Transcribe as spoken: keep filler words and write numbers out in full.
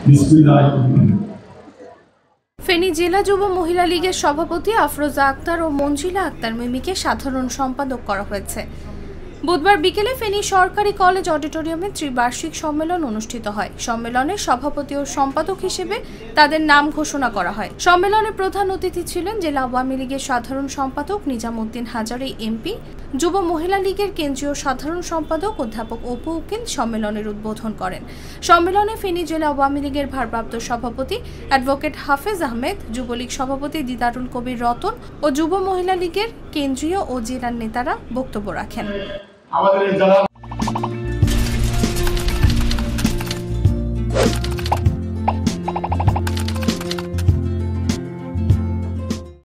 ফেনী জেলা যুব মহিলা লীগের সভাপতি আফরোজা আক্তার ও মঞ্জিলা আক্তার মিমিকে সাধারণ সম্পাদক করা হয়েছে। বুধবার বিকেলে ফেনী সরকারি কলেজ অডিটোরিয়ামে ত্রিবার্ষিক সম্মেলন অনুষ্ঠিত হয়। সম্মেলনে সভাপতি ও সম্পাদক হিসেবে তাদের নাম ঘোষণা করা হয়। সম্মেলনে প্রধান অতিথি ছিলেন জেলা আওয়ামী লীগের সাধারণ সম্পাদক নিজামুদ্দিন হাজারী এমপি, যুব মহিলা লীগের কেন্দ্রীয় সাধারণ সম্পাদক অধ্যাপক অপু উকিল সম্মেলনের উদ্বোধন করেন। সম্মেলনে ফেনী জেলা আওয়ামী লীগের ভারপ্রাপ্ত সভাপতি অ্যাডভোকেট হাফেজ আহমেদ, যুবলীগ সভাপতি দিদারুল কবির রতন ও যুব মহিলা লীগের কেন্দ্রীয় ও জেলার নেতারা বক্তব্য রাখেন।